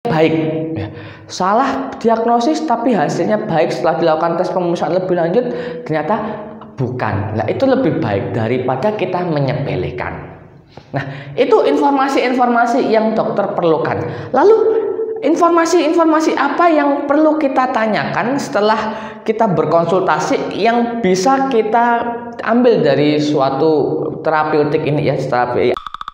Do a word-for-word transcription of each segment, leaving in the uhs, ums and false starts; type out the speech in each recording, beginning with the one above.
baik. Ya. Salah diagnosis tapi hasilnya baik setelah dilakukan tes pemeriksaan lebih lanjut ternyata bukan. Nah, itu lebih baik daripada kita menyepelekan. Nah, itu informasi-informasi yang dokter perlukan. Lalu informasi-informasi apa yang perlu kita tanyakan setelah kita berkonsultasi yang bisa kita ambil dari suatu terapeutik ini ya, terapi.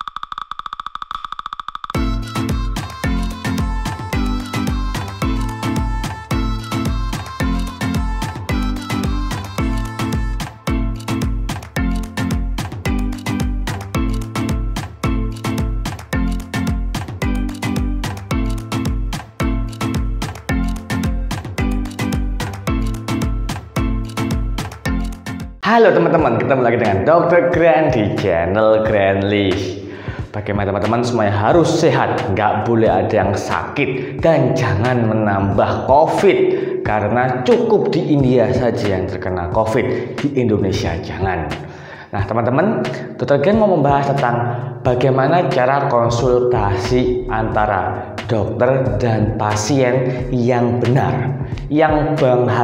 Halo teman-teman, ketemu lagi dengan dokter Grand di channel Grandlish. Bagaimana teman-teman, semuanya harus sehat, nggak boleh ada yang sakit, dan jangan menambah COVID karena cukup di India saja yang terkena COVID, di Indonesia jangan. Nah teman-teman, dokter Grand mau membahas tentang bagaimana cara konsultasi antara dokter dan pasien yang benar, yang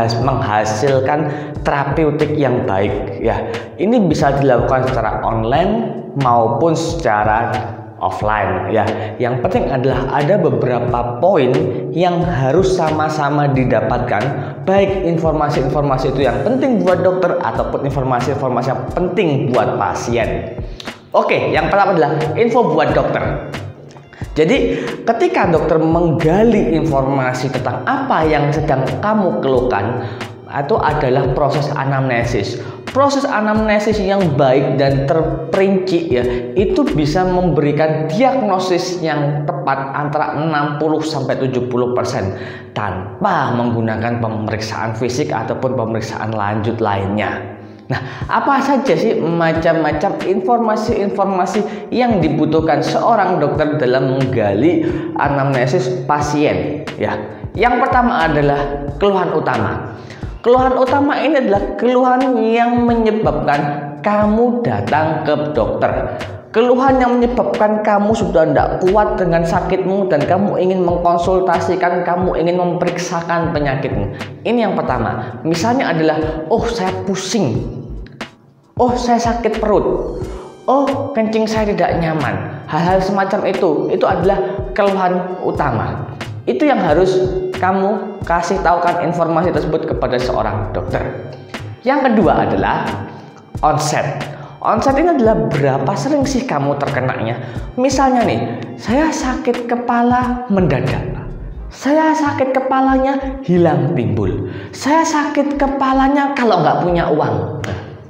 menghasilkan terapeutik yang baik ya. Ini bisa dilakukan secara online maupun secara offline ya. Yang penting adalah ada beberapa poin yang harus sama-sama didapatkan, baik informasi-informasi itu yang penting buat dokter ataupun informasi-informasi yang penting buat pasien. Oke, yang pertama adalah info buat dokter. Jadi ketika dokter menggali informasi tentang apa yang sedang kamu keluhkan, itu adalah proses anamnesis. Proses anamnesis yang baik dan terperinci ya, itu bisa memberikan diagnosis yang tepat antara enam puluh sampai tujuh puluh persen tanpa menggunakan pemeriksaan fisik ataupun pemeriksaan lanjut lainnya. Nah, apa saja sih macam-macam informasi-informasi yang dibutuhkan seorang dokter dalam menggali anamnesis pasien ya. Yang pertama adalah keluhan utama. Keluhan utama ini adalah keluhan yang menyebabkan kamu datang ke dokter. Keluhan yang menyebabkan kamu sudah tidak kuat dengan sakitmu dan kamu ingin mengkonsultasikan, kamu ingin memeriksakan penyakitmu. Ini yang pertama. Misalnya adalah, oh saya pusing. Oh saya sakit perut. Oh kencing saya tidak nyaman. Hal-hal semacam itu, itu adalah keluhan utama. Itu yang harus kamu kasih tahukan informasi tersebut kepada seorang dokter. Yang kedua adalah onset. Onset ini adalah berapa sering sih kamu terkenanya. Misalnya nih, saya sakit kepala mendadak. Saya sakit kepalanya hilang timbul. Saya sakit kepalanya kalau nggak punya uang.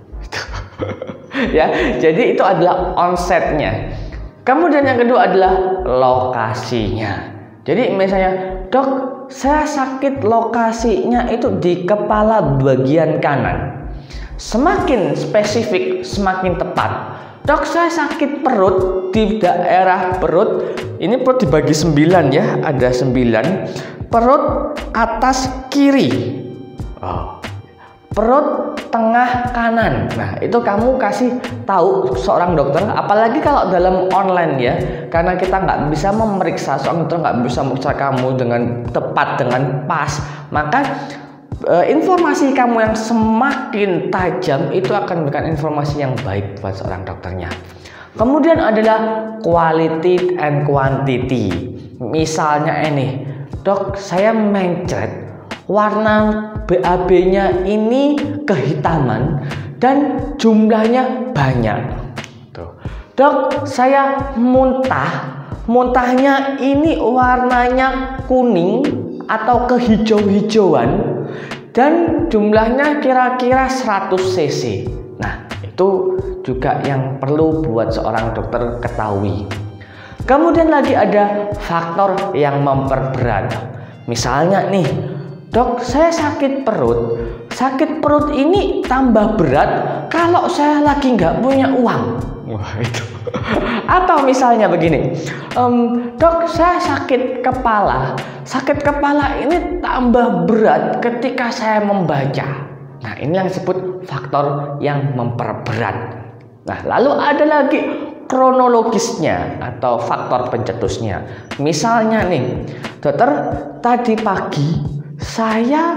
Ya, jadi itu adalah onsetnya. Kemudian yang kedua adalah lokasinya. Jadi misalnya, dok, saya sakit lokasinya itu di kepala bagian kanan. Semakin spesifik, semakin tepat. Dok, saya sakit perut di daerah perut. Ini perut dibagi sembilan ya, ada sembilan. Perut atas kiri. Oh. Perut tengah kanan. Nah, itu kamu kasih tahu seorang dokter, apalagi kalau dalam online ya, karena kita nggak bisa memeriksa, seorang dokter nggak bisa memeriksa kamu dengan tepat, dengan pas, maka e, informasi kamu yang semakin tajam itu akan memberikan informasi yang baik buat seorang dokternya. Kemudian adalah quality and quantity. Misalnya ini, dok, saya mencret, warna B A B-nya ini kehitaman dan jumlahnya banyak. Tuh. Dok, saya muntah. Muntahnya ini warnanya kuning atau kehijau-hijauan dan jumlahnya kira-kira seratus cc. Nah, itu juga yang perlu buat seorang dokter ketahui. Kemudian lagi ada faktor yang memperberat. Misalnya nih, dok, saya sakit perut. Sakit perut ini tambah berat kalau saya lagi nggak punya uang. Wah, itu. Atau misalnya begini, um, dok, saya sakit kepala. Sakit kepala ini tambah berat ketika saya membaca. Nah, ini yang disebut faktor yang memperberat. Nah, lalu ada lagi kronologisnya atau faktor pencetusnya. Misalnya nih, dokter, tadi pagi saya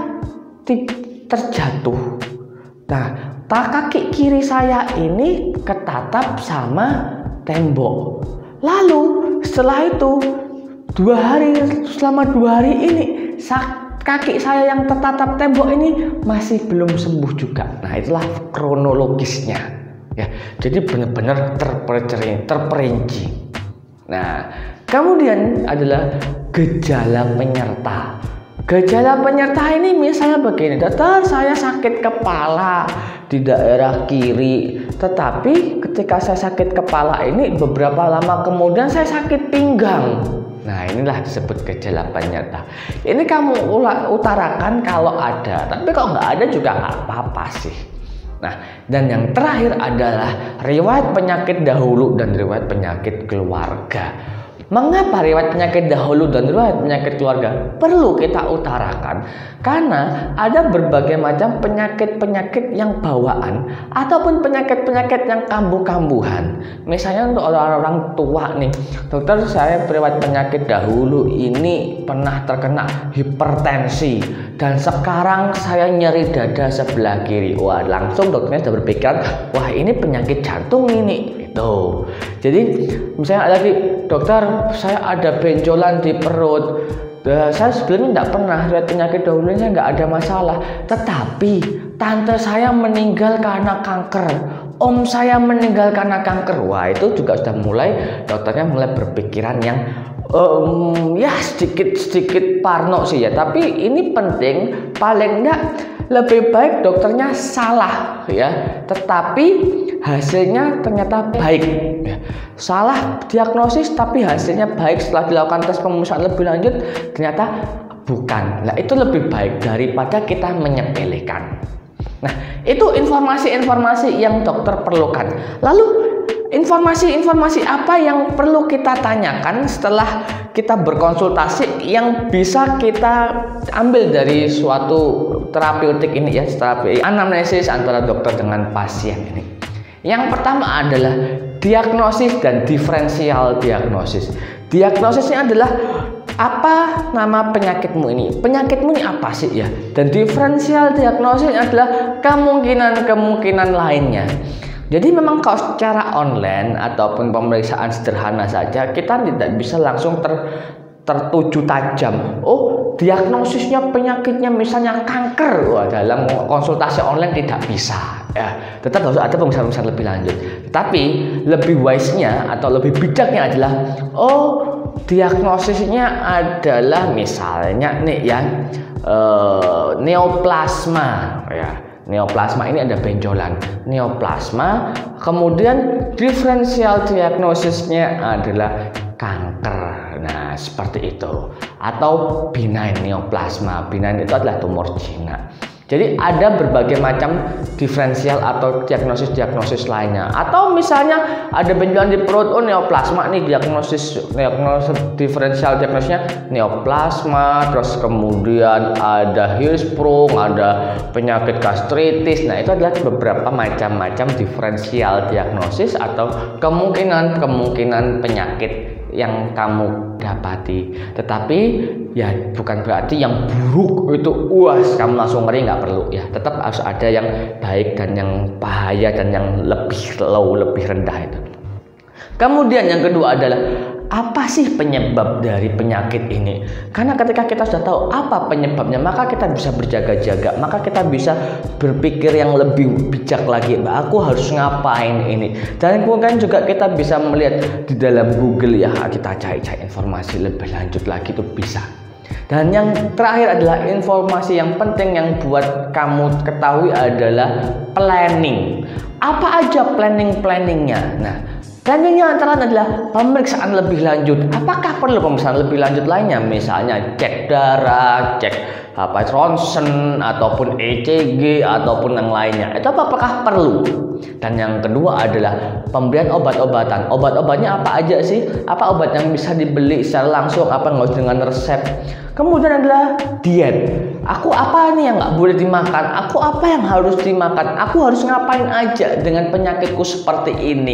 terjatuh. Nah, kaki kiri saya ini ketatap sama tembok. Lalu setelah itu dua hari selama dua hari ini kaki saya yang tertatap tembok ini masih belum sembuh juga. Nah, itulah kronologisnya ya. Jadi benar-benar terperinci, terperinci. Nah, kemudian adalah gejala penyerta. Gejala penyerta ini misalnya begini, dokter, saya sakit kepala di daerah kiri, tetapi ketika saya sakit kepala ini beberapa lama kemudian saya sakit pinggang. Nah, inilah disebut gejala penyerta. Ini kamu utarakan kalau ada, tapi kalau nggak ada juga nggak apa-apa sih. Nah, dan yang terakhir adalah riwayat penyakit dahulu dan riwayat penyakit keluarga. Mengapa riwayat penyakit dahulu dan riwayat penyakit keluarga perlu kita utarakan? Karena ada berbagai macam penyakit-penyakit yang bawaan ataupun penyakit-penyakit yang kambuh-kambuhan. Misalnya untuk orang-orang tua nih, dokter, saya riwayat penyakit dahulu ini pernah terkena hipertensi dan sekarang saya nyeri dada sebelah kiri. Wah, langsung dokternya sudah berpikiran, wah ini penyakit jantung ini. Tuh. Jadi misalnya lagi, dokter, saya ada benjolan di perut. Uh, saya sebelumnya tidak pernah riwayat penyakit dahulunya, saya nggak ada masalah. Tetapi tante saya meninggal karena kanker, om saya meninggal karena kanker. Wah, itu juga sudah mulai dokternya mulai berpikiran yang um, ya sedikit-sedikit parno sih ya. Tapi ini penting, paling enggak lebih baik dokternya salah ya, tetapi hasilnya ternyata baik ya. Salah diagnosis tapi hasilnya baik setelah dilakukan tes pemeriksaan lebih lanjut ternyata bukan. Nah, itu lebih baik daripada kita menyepelekan. Nah, itu informasi-informasi yang dokter perlukan. Lalu informasi-informasi apa yang perlu kita tanyakan setelah kita berkonsultasi yang bisa kita ambil dari suatu terapeutik ini ya, terapi anamnesis antara dokter dengan pasien ini. Yang pertama adalah diagnosis dan diferensial diagnosis. Diagnosisnya adalah apa nama penyakitmu ini? Penyakitmu ini apa sih ya? Dan diferensial diagnosis adalah kemungkinan-kemungkinan lainnya. Jadi memang kalau secara online ataupun pemeriksaan sederhana saja kita tidak bisa langsung ter, tertuju tajam. Oh, diagnosisnya penyakitnya misalnya kanker. Wah, dalam konsultasi online tidak bisa. Ya, tetap harus ada pemeriksaan-pemeriksaan lebih lanjut. Tetapi lebih wise-nya atau lebih bijaknya adalah, oh, diagnosisnya adalah misalnya nih ya, uh, neoplasma ya. Neoplasma ini ada benjolan neoplasma, kemudian diferensial diagnosisnya adalah kanker. Nah, seperti itu. Atau benign neoplasma. Benign itu adalah tumor jinak. Jadi ada berbagai macam diferensial atau diagnosis-diagnosis lainnya. Atau misalnya ada benjolan di perut, oh neoplasma nih, diagnosis diagnosis diferensial diagnosisnya neoplasma, terus kemudian ada Hirschsprung, ada penyakit gastritis. Nah, itu adalah beberapa macam-macam diferensial diagnosis atau kemungkinan-kemungkinan penyakit yang kamu dapati. Tetapi ya bukan berarti yang buruk itu wah kamu langsung ngeri, nggak perlu ya. Tetap harus ada yang baik dan yang bahaya dan yang lebih low, lebih rendah itu. Kemudian yang kedua adalah apa sih penyebab dari penyakit ini? Karena ketika kita sudah tahu apa penyebabnya, maka kita bisa berjaga-jaga, maka kita bisa berpikir yang lebih bijak lagi. Aku harus ngapain ini? Dan kemudian juga kita bisa melihat di dalam Google ya, kita cari-cari informasi lebih lanjut lagi itu bisa. Dan yang terakhir adalah informasi yang penting yang buat kamu ketahui adalah planning. Apa aja planning-planningnya? Nah, planning yang antara adalah pemeriksaan lebih lanjut. Apakah perlu pemeriksaan lebih lanjut lainnya? Misalnya cek darah, cek apa ronsen ataupun E C G ataupun yang lainnya. Itu apakah perlu? Dan yang kedua adalah pemberian obat-obatan. Obat-obatnya apa aja sih? Apa obat yang bisa dibeli secara langsung? Apa nggak harus dengan resep? Kemudian adalah diet. Aku apa nih yang nggak boleh dimakan? Aku apa yang harus dimakan? Aku harus ngapain aja dengan penyakitku seperti ini?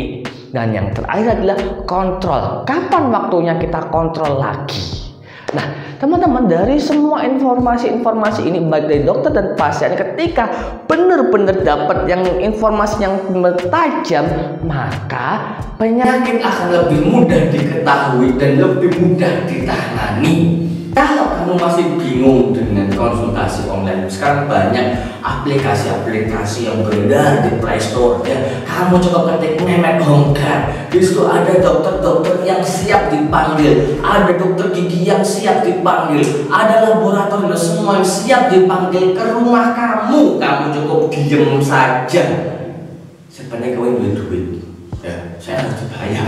Dan yang terakhir adalah kontrol. Kapan waktunya kita kontrol lagi? Nah, teman-teman, dari semua informasi-informasi ini baik dari dokter dan pasien, ketika benar-benar dapat yang informasi yang tajam, maka penyakit akan lebih mudah diketahui dan lebih mudah ditangani. Kalau kamu masih bingung dengan konsultasi online, sekarang banyak aplikasi-aplikasi yang beredar di Play Store ya. Kamu coba ketik Mehmet Hongkar. Di situ ada dokter-dokter yang siap dipanggil, ada dokter gigi yang siap dipanggil, ada laboratorium semua yang siap dipanggil ke rumah kamu. Kamu cukup diem saja. Sebenarnya kamu duit duit. Ya, saya harus dibayar.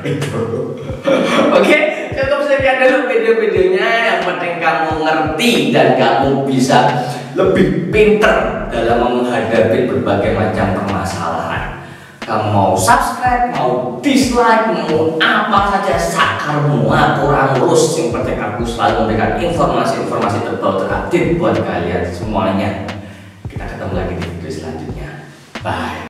Oke, cukup sekian dulu video-videonya. Yang penting kamu ngerti dan kamu bisa lebih pinter dalam menghadapi berbagai macam permasalahan. Kamu mau subscribe, mau dislike, mau apa saja sakarmu, aku urus. Yang penting aku selalu memberikan informasi-informasi terbaru terupdate buat kalian semuanya. Kita ketemu lagi di video selanjutnya. Bye.